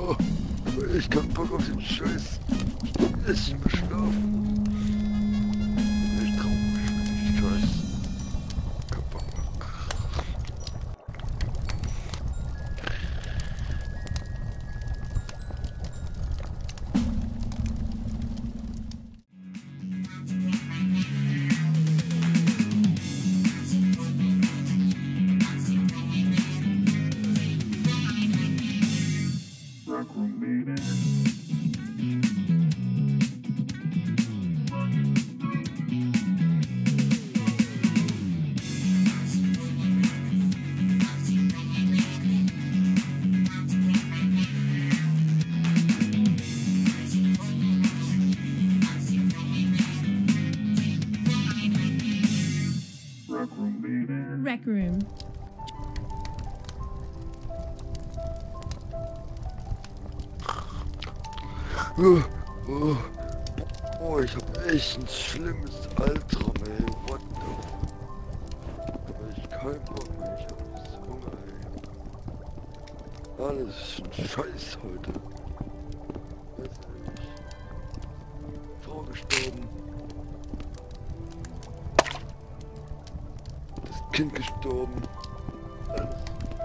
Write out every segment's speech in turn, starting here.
Oh, ich kann Bock auf den Scheiß. Ich muss schlafen. Ich traurig für den Scheiß. Kein Bock mehr. Rec Room. Ich hab echt ein schlimmes Albtraum, ey. What the fuck? Aber ich kein Bock mehr, ich hab so Hunger, ey. Alles ist ein Scheiß heute. Weiß nicht. Frau gestorben. Das Kind gestorben. Alles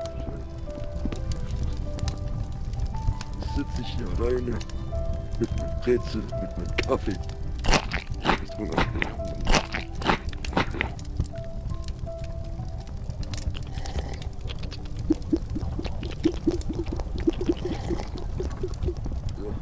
scheiße. Jetzt sitze ich hier alleine. Mit meinem Brezel, mit meinem Kaffee. Ich hab Hunger. So.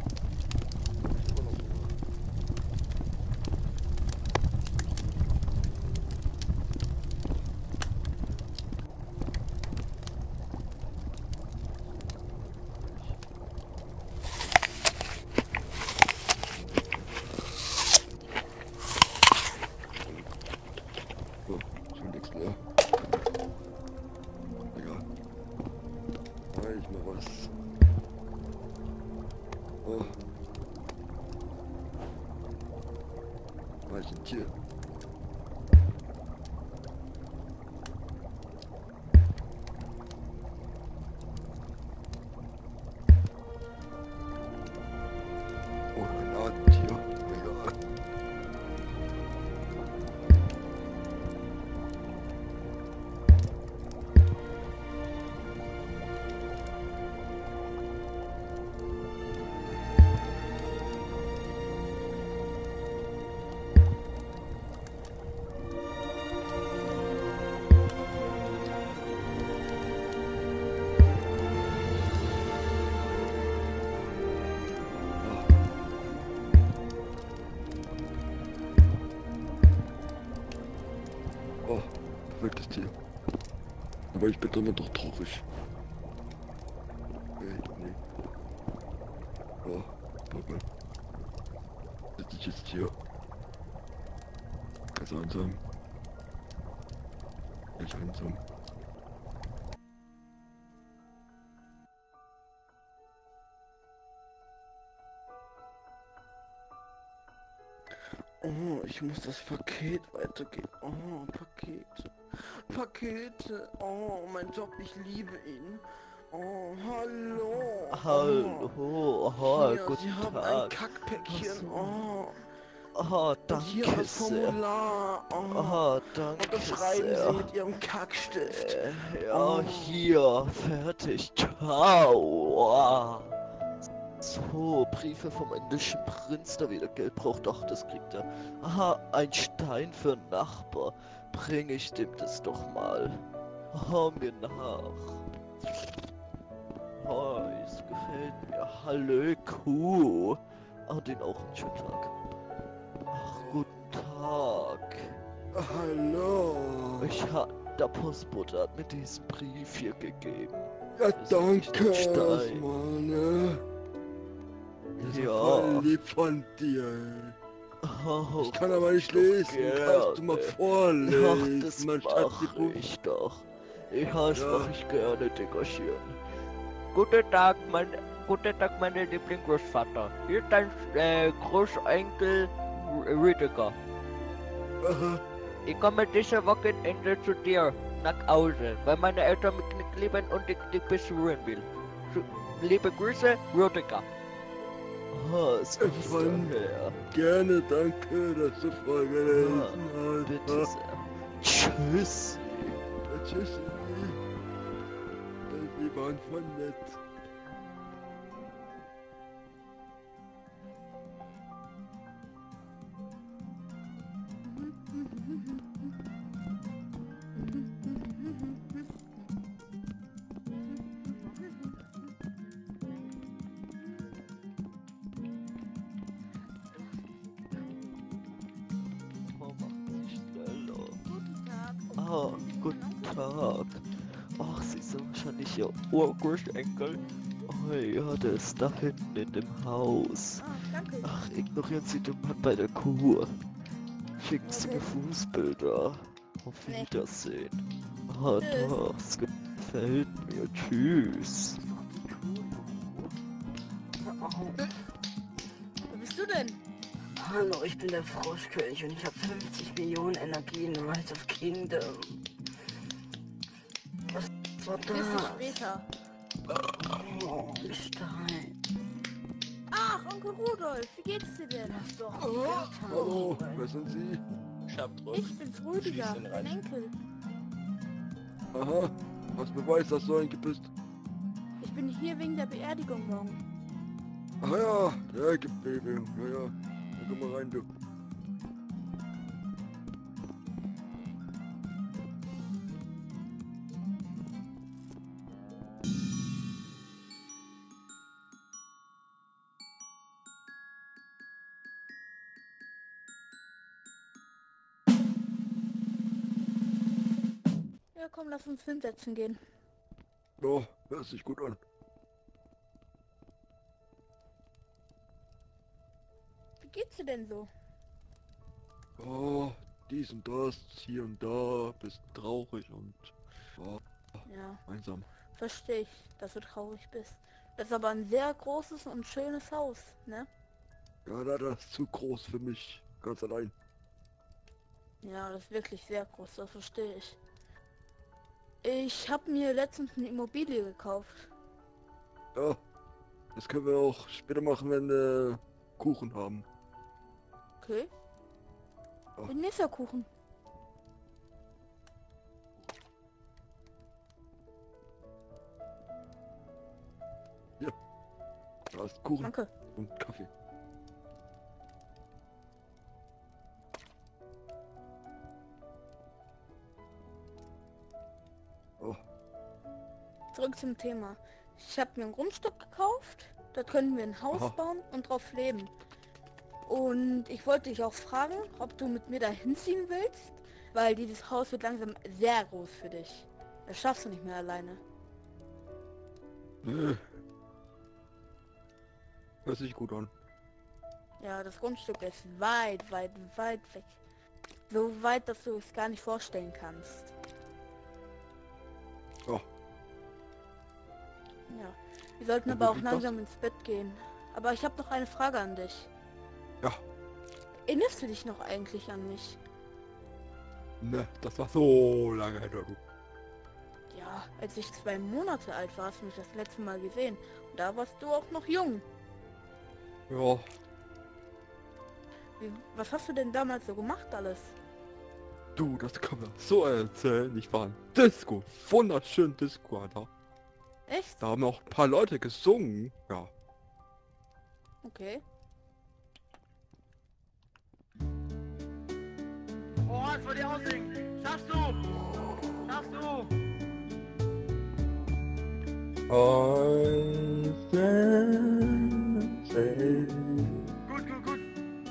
So, schon nichts mehr. Egal. Mach ich mal was. Oh. Mach ich ein Tier. Oh, ein Artentier. Egal. Oh, perfektes Tier. Aber ich bin dann doch traurig. Nee. Oh, Papa. Sitze ich jetzt hier. Ganz einsam. Echt einsam. Oh, ich muss das Paket weitergeben. Oh, Pakete. Pakete. Oh, mein Job, ich liebe ihn. Oh, hallo. Hallo, Oh, hier, guten Sie haben ein Tag. Kackpäckchen. Ach so. Oh, und hier Danke das sehr. Formular. Oh, Danke unterschreiben sehr. Sie mit Ihrem Kackstift. Ja, hier, fertig. Ciao. So, Briefe vom indischen Prinz, der wieder Geld braucht. Ach, das kriegt er. Aha, ein Stein für einen Nachbar. Bring ich dem das doch mal. Hau mir nach. Oh, es gefällt mir. Hallo, Kuh. Ah, den auch einen schönen Tag. Ach, guten Tag. Hallo. Der Postbote hat mir diesen Brief hier gegeben. Ja, Das ist nicht danke ein Stein. erstmal, ne? Das ist Ja. voll lieb von dir. Oh, Ich kann aber nicht doch lesen. gerne. Kannst du mal Ach, vorlesen? das mein mach Schatzibuch? ich doch. Ja, das Ja. mach ich gerne, Dickerchen. Guten Tag, meine Lieblingsgroßvater. Hier ist dein Großenkel Rüdiger. Aha. Ich komme diese Wochenende zu dir nach Hause, weil meine Eltern mich nicht lieben und ich dich besuchen will. Liebe Grüße, Rüdiger. Ah, es kommt Mann. daher. Gerne, danke, dass du vorgelesen hast. Bitte sehr. Tschüss. Tschüss. Sie waren voll nett. Oh, macht sich schneller. Guten Tag. Ah, guten Tag. Ach, Sie sind wahrscheinlich Ihr Urgroßenkel. Oh ja, der ist da hinten in dem Haus. Ah, danke. Ach, ignorieren Sie den Mann bei der Kuh. Schicken Sie mir Fußbilder. Auf Nee. Wiedersehen. Ah, Tschüss. doch, es gefällt mir. Tschüss. Wer bist du denn? Hallo, ich bin der Froschkönig und ich habe 50 Millionen Energien in Rise of Kingdom. Was war Bis du das? später. Oh, Stein. Ach, Onkel Rudolf, wie geht's dir denn? Doch, Hallo, wer sind Sie? Ich bin's Rüdiger, dein Enkel. Aha, was beweist, dass du ein Kind bist? Ich bin hier wegen der Beerdigung morgen. Ach ja, der Baby. Ja, ja. Dann komm mal rein, du. Ja, komm, lass uns hinsetzen gehen. Ja, hört sich gut an. Wie geht's dir denn so? Oh, dies und das, hier und da, bist traurig und oh, Ja, einsam. verstehe ich, dass du traurig bist. Das ist aber ein sehr großes und schönes Haus, ne? Ja, das ist zu groß für mich, ganz allein. Ja, das ist wirklich sehr groß, das verstehe ich. Ich habe mir letztens eine Immobilie gekauft. Ja, das können wir auch später machen, wenn wir Kuchen haben. Okay. Ja. Den nächster Kuchen. Da ist Kuchen Danke. und Kaffee. Oh, Zurück zum Thema. Ich habe mir ein Grundstück gekauft. Dort können wir ein Haus Aha. bauen und drauf leben. Und ich wollte dich auch fragen, ob du mit mir da hinziehen willst, weil dieses Haus wird langsam sehr groß für dich. Das schaffst du nicht mehr alleine. nee. Hört sich gut an. Ja, das Grundstück ist weit, weit, weit weg. So weit, dass du es gar nicht vorstellen kannst. Oh, Ja. Wir sollten Wo aber auch liegt das? langsam ins Bett gehen. Aber ich habe noch eine Frage an dich. ja. Erinnerst du dich noch eigentlich an mich? Ne, das war so lange her, du. Ja, als ich 2 Monate alt war, hast du mich das letzte Mal gesehen. Und da warst du auch noch jung. Ja, Was hast du denn damals so gemacht alles? du, das kann man so erzählen. Ich war in Disco, wunderschön Disco, Alter. Echt? Da haben auch ein paar Leute gesungen. Ja. Okay. Oh, was soll die aussingen? Schaffst du? Schaffst du? Gut, gut, gut.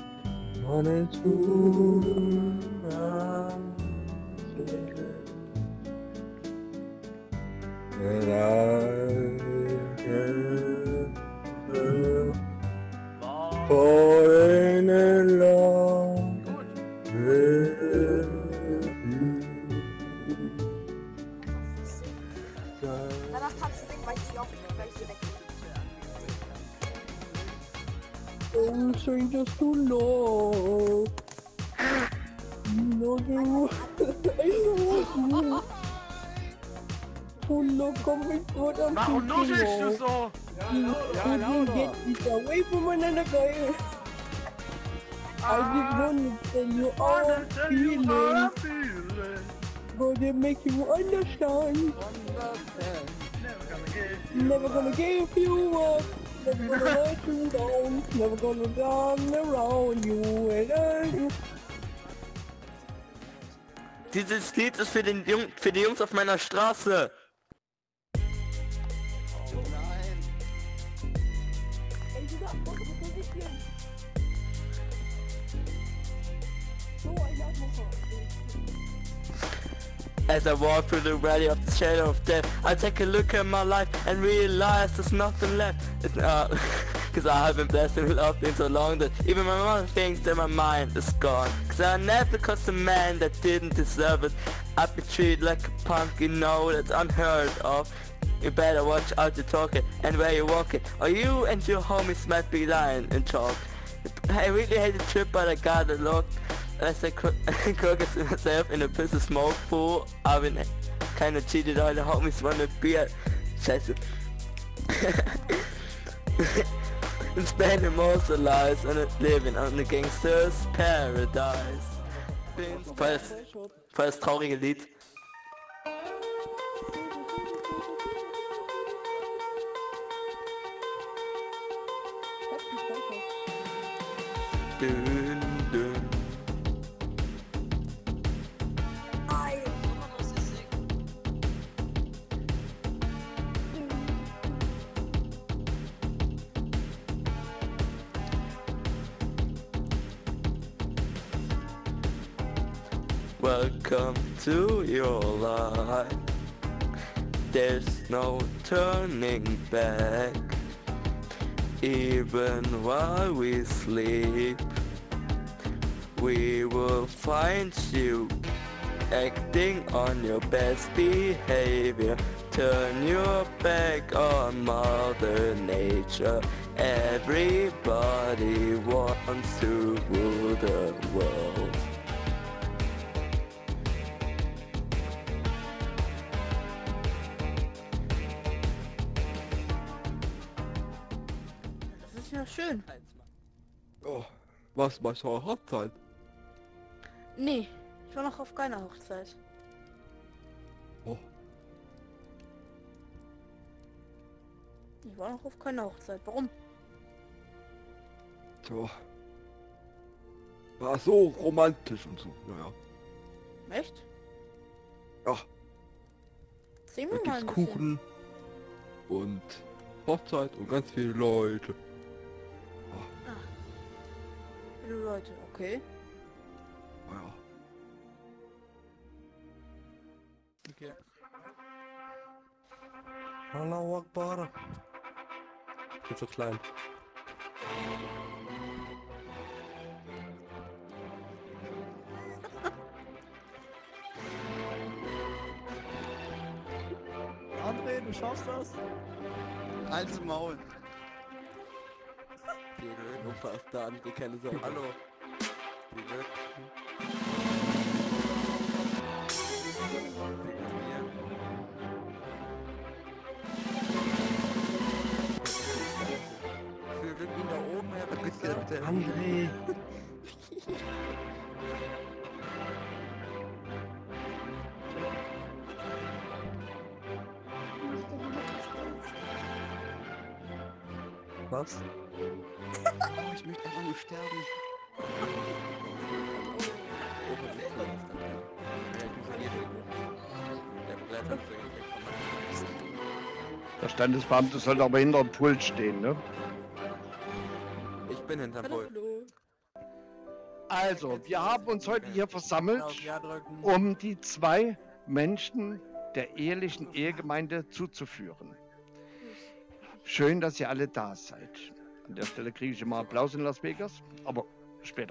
Wow. Falling in love Gut. with you. Danach kannst du singen, weil ich die auch nicht, weil ich sie weg. Oh, strangers to love. No, no. I love you. Hunde, komm, ich wurde am Warum nuschelst du so? Get away from another guy. I just wanna tell you all feelings, but it make you understand. Never gonna give you up, never gonna let you down, never gonna run around you and Dieses Lied ist für die Jungs auf meiner Straße. As I walk through the valley of the shadow of death, I take a look at my life and realize there's nothing left. It's cause I have been blessed and loved in so long that even my mother thinks that my mind is gone. Cause I never caused a man that didn't deserve it. I've been treated like a punk, you know that's unheard of. You better watch out you're talking and where you're walking, or you and your homies might be lying in chalk. I really hate the trip, but I gotta look. As I crooked myself in a piece of smoke pool, I've been kinda cheated, all the homies wanna be a Scheiße. And spending most of lives on it, living on the gangster's paradise. Voll das traurige Lied. Dün, dün. Welcome to your life. There's no turning back. Even while we sleep, we will find you acting on your best behavior. Turn your back on Mother Nature. Everybody wants to rule the world. Das ist ja schön. Oh, was bei so einer Hochzeit? Nee, ich war noch auf keiner Hochzeit. Oh, Ich war noch auf keiner Hochzeit. Warum? tja. War so romantisch und so, naja. Echt? Ja, Erzähl da mir mal gibt's ein bisschen. Kuchen und Hochzeit und ganz viele Leute. Viele Leute, okay. Naja. Okay. Allahu Akbar. Ich bin so klein. André, du schaffst das? Halt's Maul. Opa ist da, André, keine Sorge. Hallo. Wir würden ihn da oben her, bitte. André. Was? Oh, ich möchte einfach nur sterben. Der Standesbeamte soll aber hinter dem Pult stehen, ne? Ich bin hinterm Pult. Hallo. Also, wir haben uns heute hier versammelt, Auf Ja drücken. um die zwei Menschen der ehelichen Ehegemeinde zuzuführen. Schön, dass ihr alle da seid. An der Stelle kriege ich immer Applaus in Las Vegas, aber später.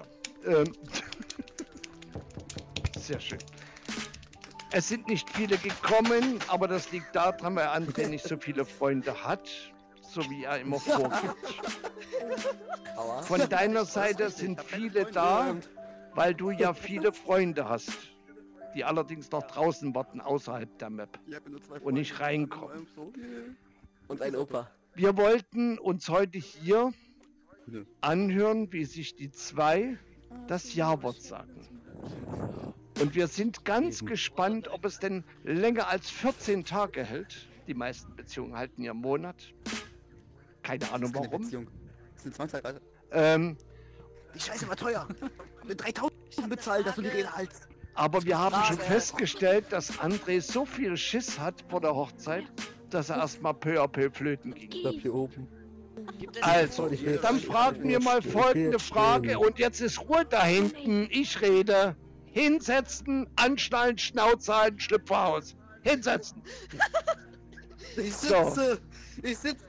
Sehr schön. Es sind nicht viele gekommen, aber das liegt daran, weil André nicht so viele Freunde hat, so wie er immer vorgibt. Aua. Von deiner Seite sind viele da, weil du ja viele Freunde hast, die allerdings noch draußen warten, außerhalb der Map Ich habe nur 2 und nicht reinkommen. Und ein Opa. Wir wollten uns heute hier anhören, wie sich die zwei das Ja-Wort sagen. Und wir sind ganz gespannt, ob es denn länger als 14 Tage hält. Die meisten Beziehungen halten ja einen Monat. Keine Ahnung warum. Das sind 20 Alter. Die Scheiße war teuer. Mit 3000 bezahlt, dass du die Rede hältst. Aber wir haben schon festgestellt, dass André so viel Schiss hat vor der Hochzeit, dass er erstmal peu à peu flöten ging. Ich bleib hier oben. Also, dann fragen wir mal folgende Frage und jetzt ist Ruhe da hinten. Ich rede. Hinsetzen, anschnallen, Schnauze halten, Schlüpferhaus. Hinsetzen. Ich sitze. Ich sitze.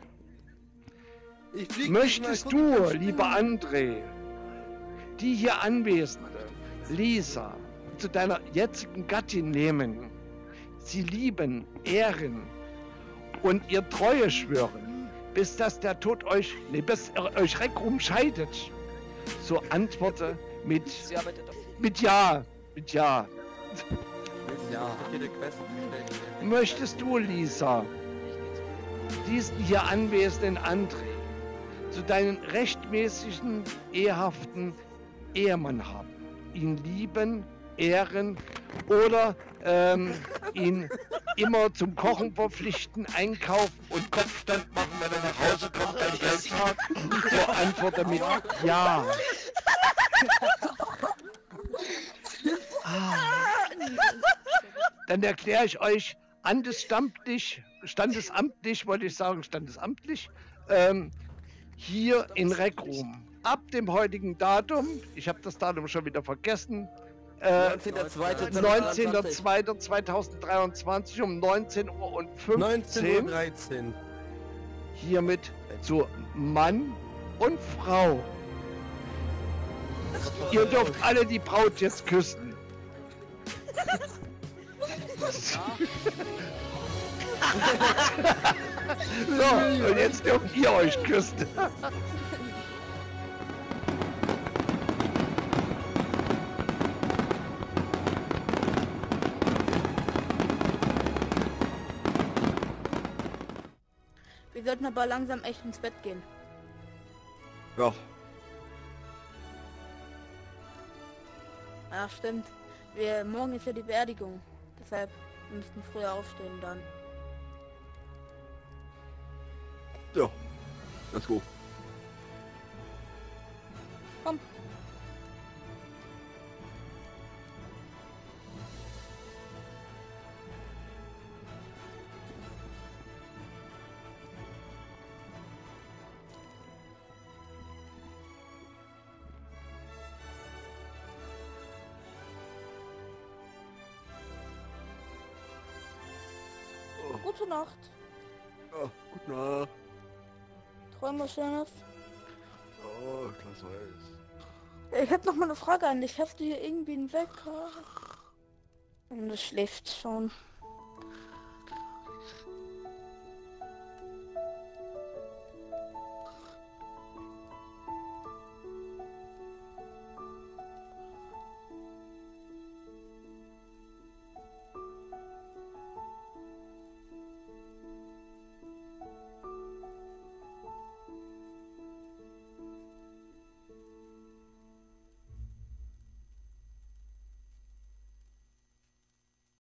Möchtest du, lieber André, die hier Anwesende, Lisa, zu deiner jetzigen Gattin nehmen, sie lieben, ehren und ihr Treue schwören, bis dass der Tod euch, bis euch Reckrum scheidet? So antworte mit Ja. Mit Ja. Ja. Möchtest du, Lisa, diesen hier anwesenden André zu deinem rechtmäßigen, ehehaften Ehemann haben, ihn lieben, ehren oder ihn immer zum Kochen verpflichten, einkaufen und Kopfstand machen, wenn er nach Hause kommt, ein Geldtag? So antworte mit Ja. Dann erkläre ich euch standesamtlich, wollte ich sagen, standesamtlich, hier in Reckrum. Ab dem heutigen Datum, ich habe das Datum schon wieder vergessen, 19.02.2023 um 19:15 Uhr 19:13 Uhr. hiermit zu Mann und Frau. Ihr dürft alle die Braut jetzt küssen. So, und jetzt dürft ihr euch küssen. Wir sollten aber langsam echt ins Bett gehen. Ja. Ja, stimmt. Morgen ist ja die Beerdigung. Deshalb müssten wir früher aufstehen dann. Ja. Let's go. Komm. Gute Nacht. Ja, gute Nacht. Träum was Schönes. Ja, das weiß. Ich hab noch mal eine Frage an dich. Hast du hier irgendwie einen Wecker? Und es schläft schon.